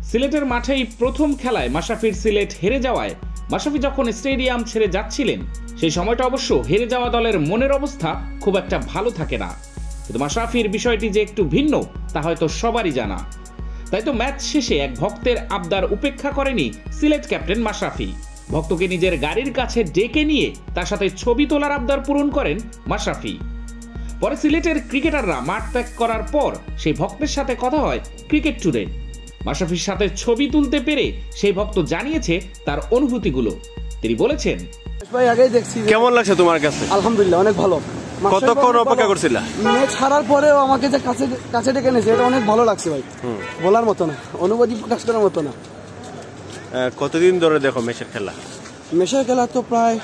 সিলেটের মাঠেই প্রথম খেলায় মাশরাফির সিলেট হেরে যাওয়ায় মাশরাফি যখন স্টেডিয়াম ছেড়ে যাচ্ছিলেন সেই সময়টা অবশ্য হেরে যাওয়া দলের মনের অবস্থা খুব একটা ভালো থাকে না। কিন্তু মাশরাফির বিষয়টি যে একটু ভিন্ন তা হয়তো সবারই জানা। তাই তো ম্যাচ শেষে এক ভক্তের আবদার উপেক্ষা করেনি সিলেট ক্যাপ্টেন মাশরাফি। ভক্তকে নিজের গাড়ির কাছে ডেকে নিয়ে তার সাথে ছবি তোলার আবদার পূরণ করেন মাশরাফি। পরে সিলেটের ক্রিকেটাররা মাঠ ত্যাগ করার পর সেই ভক্তের সাথে কথা হয় ক্রিকেট ট্যুরে। মাশরাফির সাথে ছবি তুলতে পেরে সেই ভক্ত জানিয়েছে তার অনুভূতিগুলো। তিনি বলেছেন, ভাই আগেই দেখছি। কেমন লাগছে তোমার কাছে? আলহামদুলিল্লাহ অনেক ভালো। কতক্ষণ অপেক্ষা করছিলা? ম্যাচ হারার পরেও আমাকে যে কাছে ডেকে নিয়েছে এটা অনেক ভালো লাগছে ভাই। বলার মতো না, অনুভূতি প্রকাশ করার মতো না। কতদিন ধরে দেখো মেসের খেলা? মেসের খেলা তো প্রায়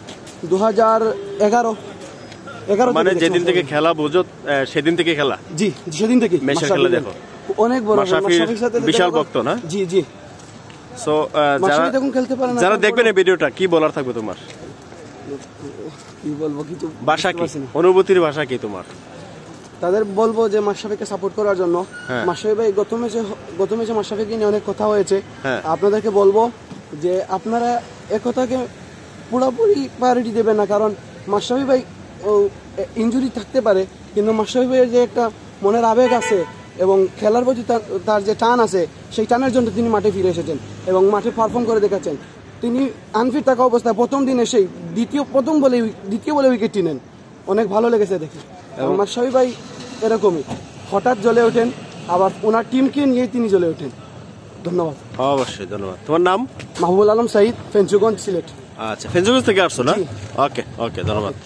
2011 মানে যেদিন থেকে খেলা বুঝো সেদিন থেকে খেলা? জি, সেদিন থেকে মেসের খেলা দেখো। অনেক বড় মাশরাফির সাথে বিশাল ভক্ত না? জি জি। সো যারা দেখবেন এই ভিডিওটা কি বলার থাকবে তোমার? কি বলবো, কিছু ভাষা কি, অনুভূতির ভাষা কি তোমার? তাদের বলবো যে মাশরাফিকে সাপোর্ট করার জন্য। মাশরাফি ভাই গত ম্যাচে মাশরাফিকে নিয়ে অনেক কথা হয়েছে। আপনাদেরকে বলবো যে আপনারা একথাকে পুরোপুরি প্রায়োরিটি দেবেন না, কারণ মাশরাফি ভাই ইনজুরি থাকতে পারে কিন্তু মাশরাফি ভাইয়ের যে একটা মনের আবেগ আছে এবং খেলার প্রতি তার যে টান আছে সেই টানের জন্য তিনি মাঠে ফিরে এসেছেন এবং মাঠে পারফর্ম করে দেখাচ্ছেন। তিনি আনফিট থাকা অবস্থায় প্রথম দিন এসেই দ্বিতীয় বলে উইকেটটি নেন। অনেক ভালো লেগেছে দেখে। এবং মাশরাফি ভাই এরকমই হঠাৎ জ্বলে ওঠেন, আবার ওনার টিমকে নিয়ে তিনি জ্বলে ওঠেন। ধন্যবাদ। অবশ্যই ধন্যবাদ। তোমার নাম? মাহবুবুল আলম সাইদ, ফেঞ্চুগঞ্জ, সিলেট। আচ্ছা, ফেঞ্চুগঞ্জ থেকে আসছো না? ওকে ওকে, ধন্যবাদ।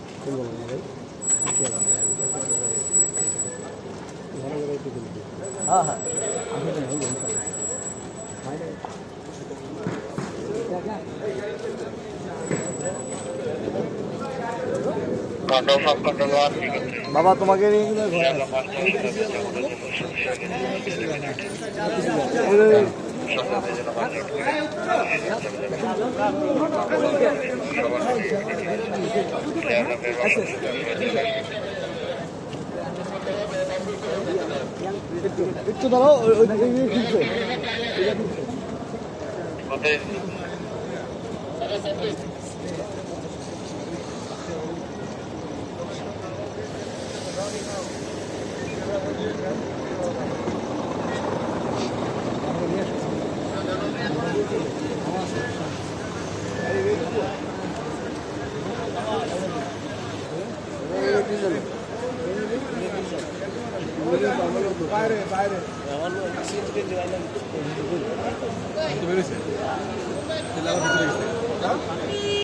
বাবা তোমাকে একটু দাঁড়াও। বাইরে